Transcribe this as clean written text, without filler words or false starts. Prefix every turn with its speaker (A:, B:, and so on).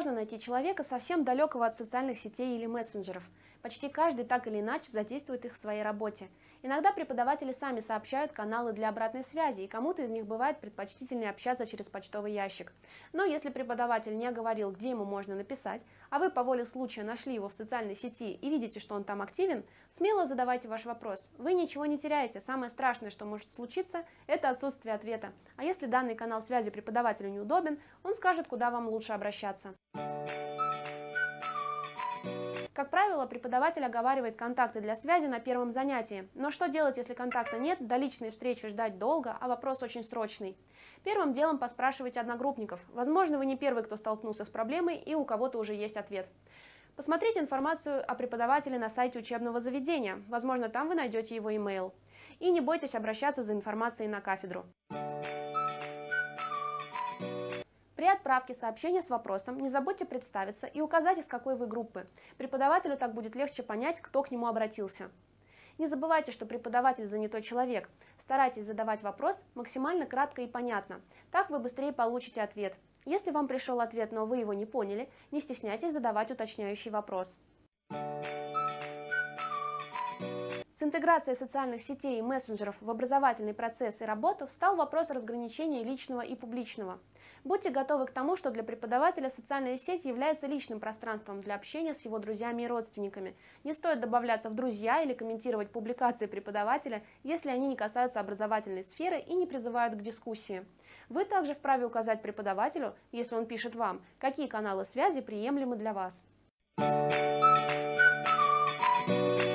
A: Сложно найти человека, совсем далекого от социальных сетей или мессенджеров. Почти каждый так или иначе задействует их в своей работе. Иногда преподаватели сами сообщают каналы для обратной связи, и кому-то из них бывает предпочтительнее общаться через почтовый ящик. Но если преподаватель не оговорил, где ему можно написать, а вы по воле случая нашли его в социальной сети и видите, что он там активен, смело задавайте ваш вопрос. Вы ничего не теряете, самое страшное, что может случиться, это отсутствие ответа. А если данный канал связи преподавателю неудобен, он скажет, куда вам лучше обращаться. Как правило, преподаватель оговаривает контакты для связи на первом занятии. Но что делать, если контакта нет, до личной встречи ждать долго, а вопрос очень срочный? Первым делом поспрашивайте одногруппников. Возможно, вы не первый, кто столкнулся с проблемой, и у кого-то уже есть ответ. Посмотрите информацию о преподавателе на сайте учебного заведения. Возможно, там вы найдете его имейл. И не бойтесь обращаться за информацией на кафедру. При отправке сообщения с вопросом не забудьте представиться и указать, из какой вы группы. Преподавателю так будет легче понять, кто к нему обратился. Не забывайте, что преподаватель занятой человек. Старайтесь задавать вопрос максимально кратко и понятно. Так вы быстрее получите ответ. Если вам пришел ответ, но вы его не поняли, не стесняйтесь задавать уточняющий вопрос. С интеграцией социальных сетей и мессенджеров в образовательный процесс и работу встал вопрос разграничения личного и публичного. Будьте готовы к тому, что для преподавателя социальная сеть является личным пространством для общения с его друзьями и родственниками. Не стоит добавляться в друзья или комментировать публикации преподавателя, если они не касаются образовательной сферы и не призывают к дискуссии. Вы также вправе указать преподавателю, если он пишет вам, какие каналы связи приемлемы для вас.